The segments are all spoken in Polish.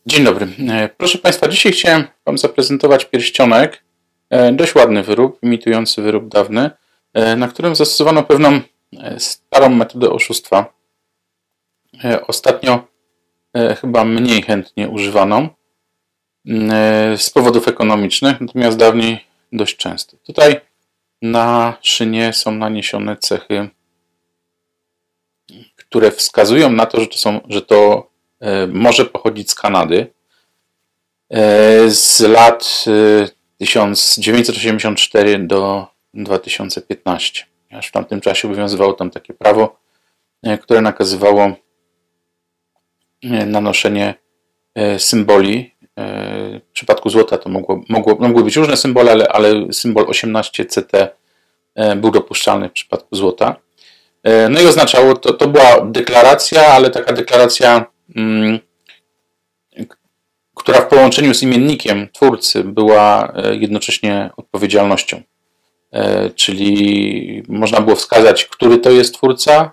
Dzień dobry. Proszę Państwa, dzisiaj chciałem Wam zaprezentować pierścionek, dość ładny wyrób, imitujący wyrób dawny, na którym zastosowano pewną starą metodę oszustwa. Ostatnio chyba mniej chętnie używaną z powodów ekonomicznych, natomiast dawniej dość często. Tutaj na szynie są naniesione cechy, które wskazują na to, że to może pochodzić z Kanady z lat 1984 do 2015. Aż w tamtym czasie obowiązywało tam takie prawo, które nakazywało nanoszenie symboli. W przypadku złota to mogły być różne symbole, ale symbol 18CT był dopuszczalny w przypadku złota. No i oznaczało to była deklaracja, ale taka deklaracja, która w połączeniu z imiennikiem twórcy była jednocześnie odpowiedzialnością. Czyli można było wskazać, który to jest twórca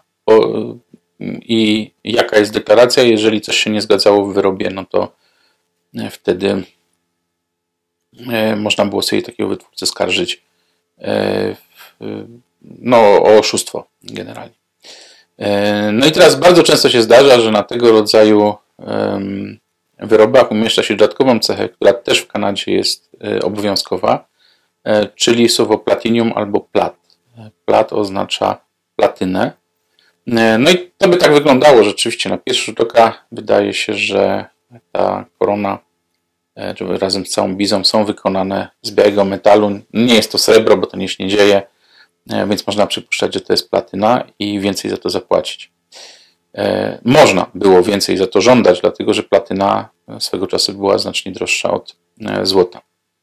i jaka jest deklaracja. Jeżeli coś się nie zgadzało w wyrobie, no to wtedy można było sobie takiego wytwórcę skarżyć o oszustwo generalnie. No i teraz bardzo często się zdarza, że na tego rodzaju wyrobach umieszcza się dodatkową cechę, która też w Kanadzie jest obowiązkowa, czyli słowo platinum albo plat. Plat oznacza platynę. No i to by tak wyglądało rzeczywiście. Na pierwszy rzut oka wydaje się, że ta korona razem z całą bizą są wykonane z białego metalu. Nie jest to srebro, bo to nie się nie dzieje, więc można przypuszczać, że to jest platyna i więcej za to zapłacić. Można było więcej za to żądać, dlatego że platyna swego czasu była znacznie droższa od złota.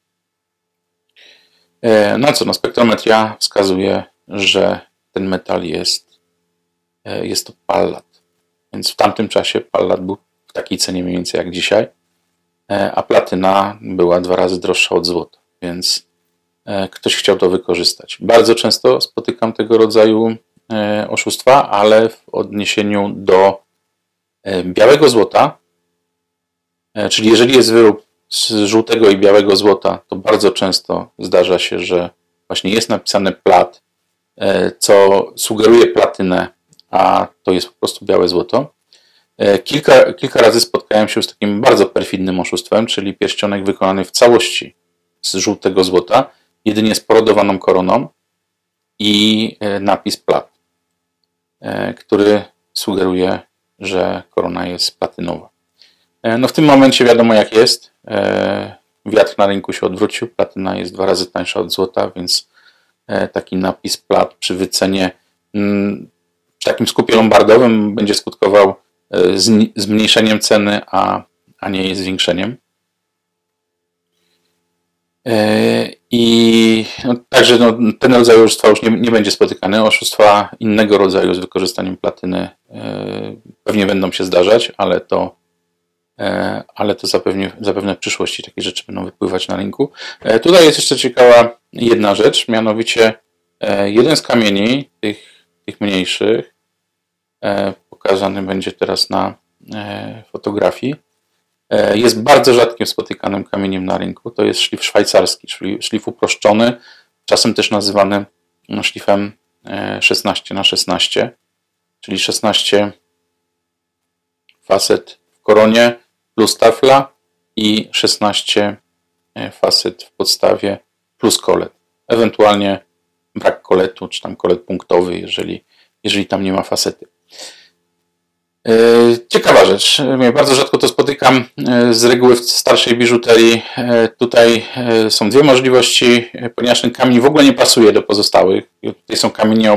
No co, spektrometria wskazuje, że ten metal jest to pallat. Więc w tamtym czasie pallat był w takiej cenie mniej więcej jak dzisiaj, a platyna była 2 razy droższa od złota, więc ktoś chciał to wykorzystać. Bardzo często spotykam tego rodzaju oszustwa, ale w odniesieniu do białego złota, czyli jeżeli jest wyrób z żółtego i białego złota, to bardzo często zdarza się, że właśnie jest napisane plat, co sugeruje platynę, a to jest po prostu białe złoto. Kilka razy spotkałem się z takim bardzo perfidnym oszustwem, czyli pierścionek wykonany w całości z żółtego złota, jedynie z porodowaną koroną i napis plat, który sugeruje, że korona jest platynowa. No w tym momencie wiadomo jak jest. Wiatr na rynku się odwrócił, platyna jest 2 razy tańsza od złota, więc taki napis plat przy wycenie przy takim skupie lombardowym będzie skutkował zmniejszeniem ceny, a nie jej zwiększeniem. I także ten rodzaj oszustwa już nie będzie spotykany. Oszustwa innego rodzaju z wykorzystaniem platyny pewnie będą się zdarzać, ale to zapewne w przyszłości takie rzeczy będą wypływać na rynku. Tutaj jest jeszcze ciekawa jedna rzecz, mianowicie jeden z kamieni, tych mniejszych, pokazany będzie teraz na fotografii, jest bardzo rzadkim spotykanym kamieniem na rynku. To jest szlif szwajcarski, czyli szlif uproszczony, czasem też nazywany szlifem 16×16, czyli 16 facet w koronie plus tafla i 16 facet w podstawie plus kolet. Ewentualnie brak koletu, czy tam kolet punktowy, jeżeli tam nie ma facety. Ciekawa rzecz. Bardzo rzadko to spotykam. Z reguły w starszej biżuterii tutaj są 2 możliwości, ponieważ ten kamień w ogóle nie pasuje do pozostałych. Tutaj są kamienie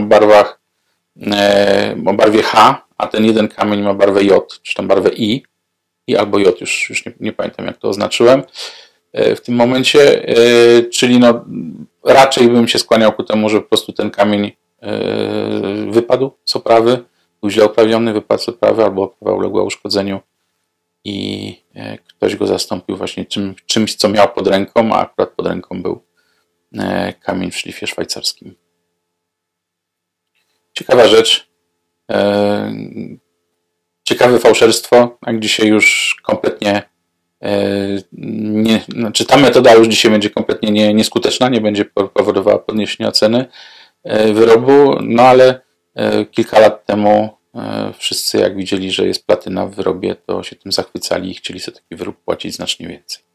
o barwie H, a ten jeden kamień ma barwę J, czy tam barwę I albo J, już nie pamiętam jak to oznaczyłem w tym momencie, czyli raczej bym się skłaniał ku temu, że po prostu ten kamień wypadł z oprawy, był źle oprawiony, wypadł z oprawy albo oprawa uległa uszkodzeniu i ktoś go zastąpił właśnie czymś, co miał pod ręką, a akurat pod ręką był kamień w szlifie szwajcarskim. Ciekawa rzecz. Ciekawe fałszerstwo, jak dzisiaj już kompletnie Znaczy ta metoda już dzisiaj będzie kompletnie nieskuteczna, nie będzie powodowała podniesienia ceny wyrobu, no ale kilka lat temu wszyscy jak widzieli, że jest platyna w wyrobie, to się tym zachwycali i chcieli sobie taki wyrób płacić znacznie więcej.